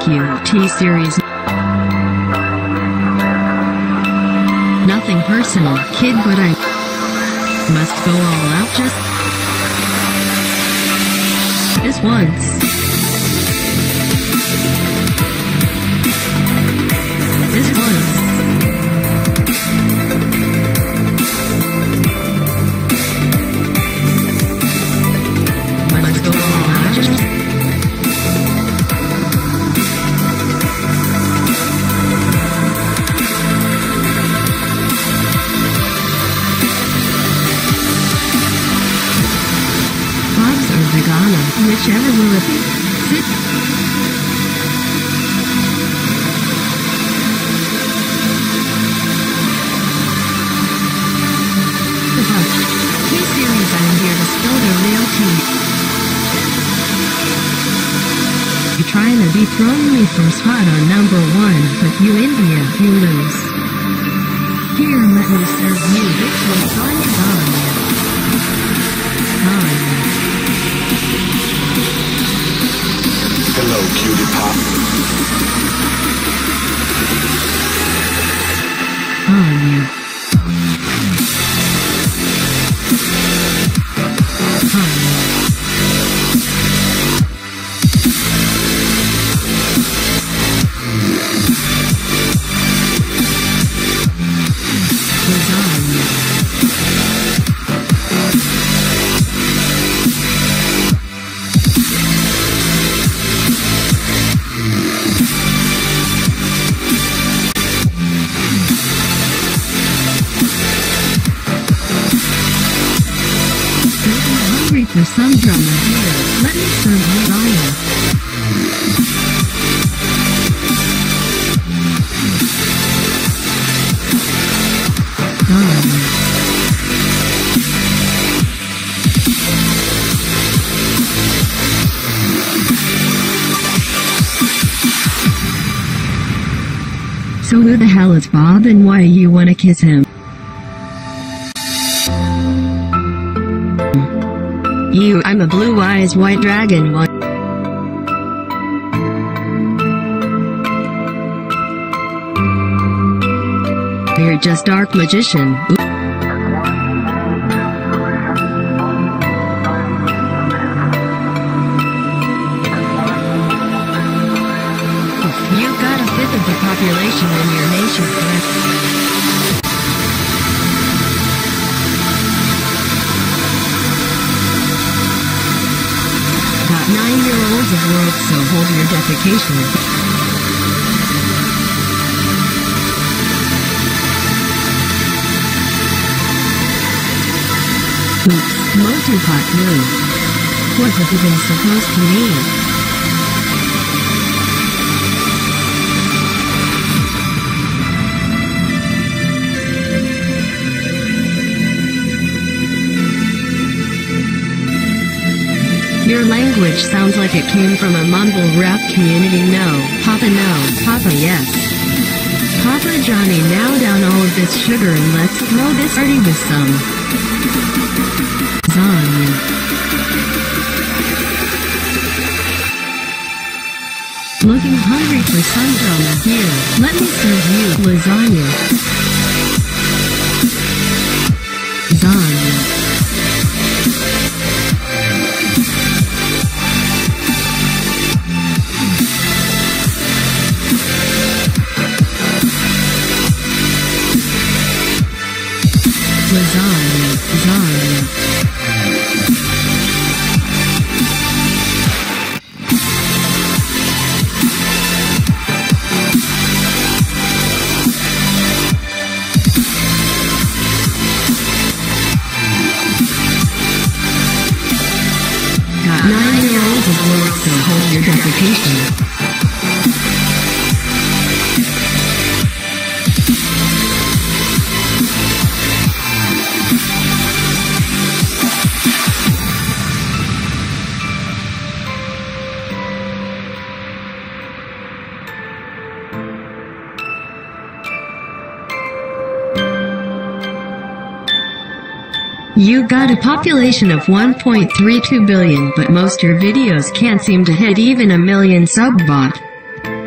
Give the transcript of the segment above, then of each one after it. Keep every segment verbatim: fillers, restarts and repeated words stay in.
you, T-Series. Nothing personal, kid, but I must go all out just this once. This once. Must go all out just vegana, whichever will it be. Sit. The touch. T-Series, I'm here to spill the real tea. You're trying to dethrone me from spot on number one, but you India, you lose. Here, let me serve you this lasagna. Lasagna. Hello, PewDiePie. Anya. Anya. Lasagna. For some drama here, let me serve lasagna. Lasagna. So who the hell is Bob and why you wanna kiss him? You, I'm a blue-eyes white dragon one. You're just dark magician. Ooh. You got a fifth of the population in your nation, correct? Nine-year-olds of world, so hold your defecation. Oops, multi-pot move. What's it even supposed to mean? Your language sounds like it came from a mumble rap community. No, Papa no, Papa yes. Papa Johnny, now down all of this sugar and let's throw this party with some lasagna. Looking hungry for some drama here, let me serve you lasagna. Lasagna. Lasagna, lasagna. Got nine-year-olds of work, so hold your defecation. You got a population of one point three two billion, but most your videos can't seem to hit even a million sub bot.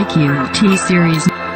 Thank you, T-Series.